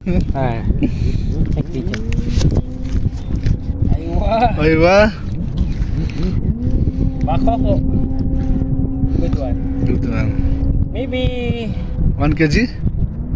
Take video. Aywa. Makoko. Good one. Good one. Maybe 1 kg?